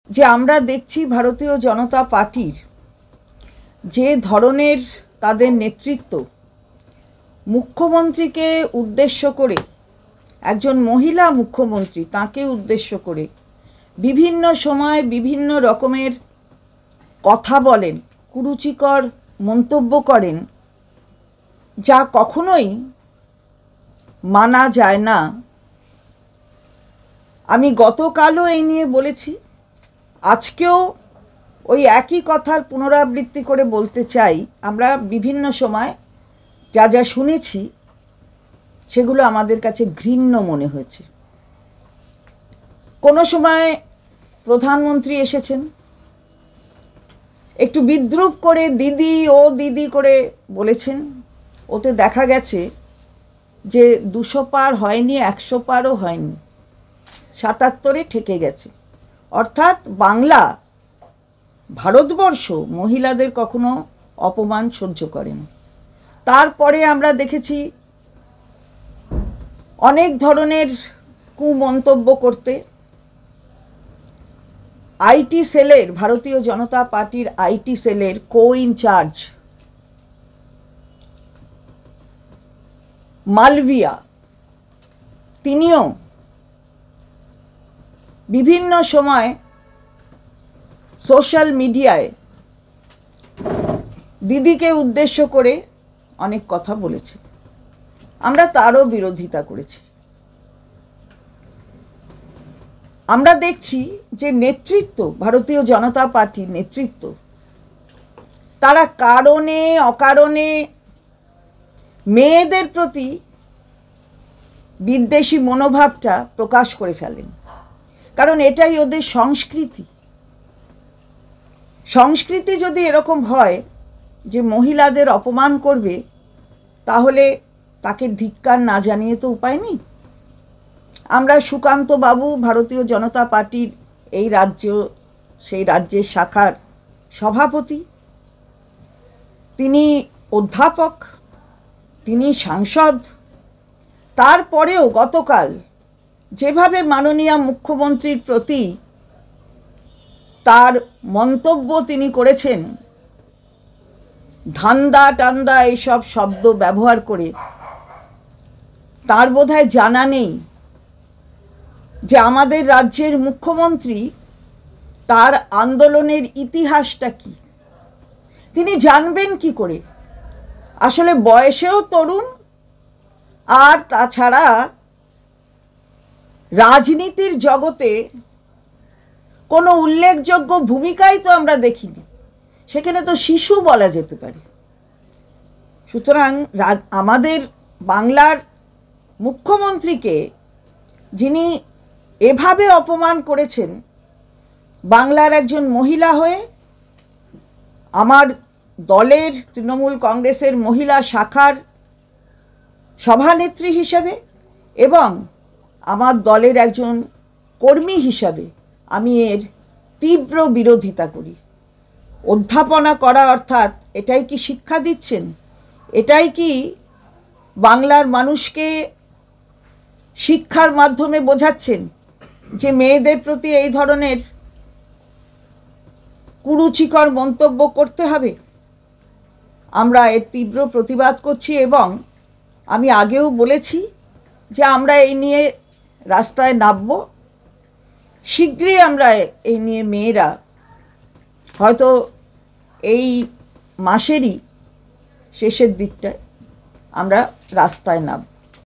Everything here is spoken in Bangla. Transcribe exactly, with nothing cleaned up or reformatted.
যে আমরা দেখছি ভারতীয় জনতা পার্টির যে ধরনের তাদের নেতৃত্ব, মুখ্যমন্ত্রীকে উদ্দেশ্য করে, একজন মহিলা মুখ্যমন্ত্রী তাকে উদ্দেশ্য করে বিভিন্ন সময় বিভিন্ন রকমের কথা বলেন, কুরুচিকর মন্তব্য করেন, যা কখনোই মানা যায় না। আমি গতকালও এই নিয়ে বলেছি, আজকেও ওই একই কথার পুনরাবৃত্তি করে বলতে চাই। আমরা বিভিন্ন সময় যা যা শুনেছি সেগুলো আমাদের কাছে ঘৃণ্য মনে হয়েছে। কোনো সময় প্রধানমন্ত্রী এসেছেন, একটু বিদ্রূপ করে দিদি ও দিদি করে বলেছেন, ওতে দেখা গেছে যে দুশো পার হয়নি, একশো পারও হয়নি, সাতাত্তরে ঠেকে গেছে। অর্থাৎ বাংলা, ভারতবর্ষ মহিলাদের কখনো অপমান সহ্য করে না। তারপরে আমরা দেখেছি অনেক ধরনের কুমন্তব্য করতে। আইটি সেলের, ভারতীয় জনতা পার্টির আইটি সেলের কো ইনচার্জ মালভিয়া, তিনিও বিভিন্ন সময় সোশ্যাল মিডিয়ায় দিদিকে উদ্দেশ্য করে অনেক কথা বলেছে। আমরা তারও বিরোধিতা করেছি। আমরা দেখছি যে নেতৃত্ব, ভারতীয় জনতা পার্টির নেতৃত্ব, তারা কারণে অকারণে মেয়েদের প্রতি বিদ্বেষী মনোভাবটা প্রকাশ করে ফেলেন। কারণ এটাই ওদের সংস্কৃতি। সংস্কৃতি যদি এরকম হয় যে মহিলাদের অপমান করবে, তাহলে তাকে ধিক্কার না জানিয়ে তো উপায় নেই। আমরা সুকান্ত বাবু, ভারতীয় জনতা পার্টির এই রাজ্য, সেই রাজ্যের শাখার সভাপতি, তিনি অধ্যাপক, তিনি সাংসদ। তারপরেও গতকাল যেভাবে মাননীয় মুখ্যমন্ত্রীর প্রতি তার মন্তব্য তিনি করেছেন, ধান্দা টান্দা এইসব শব্দ ব্যবহার করে, তার বোধহয় জানা নেই যে আমাদের রাজ্যের মুখ্যমন্ত্রী, তার আন্দোলনের ইতিহাসটা কি। তিনি জানবেন কি করে? আসলে বয়সেও তরুণ, আর তাছাড়া রাজনীতির জগতে কোনো উল্লেখযোগ্য ভূমিকাই তো আমরা দেখিনি। সেখানে তো শিশু বলা যেতে পারে। সুতরাং আমাদের বাংলার মুখ্যমন্ত্রীকে যিনি এভাবে অপমান করেছেন, বাংলার একজন মহিলা হয়ে, আমার দলের, তৃণমূল কংগ্রেসের মহিলা শাখার সভানেত্রী হিসেবে এবং আমার দলের একজন কর্মী হিসাবে আমি এর তীব্র বিরোধিতা করি। অধ্যাপনা করা অর্থাৎ এটাই কি শিক্ষা দিচ্ছেন? এটাই কি বাংলার মানুষকে শিক্ষার মাধ্যমে বোঝাচ্ছেন যে মেয়েদের প্রতি এই ধরনের কুরুচিকর মন্তব্য করতে হবে? আমরা এর তীব্র প্রতিবাদ করছি এবং আমি আগেও বলেছি যে আমরা এই নিয়ে রাস্তায় নামব। শীঘ্রই আমরা এই নিয়ে মেয়েরা হয়তো এই মাসেরই শেষের দিকটায় আমরা রাস্তায় নামব।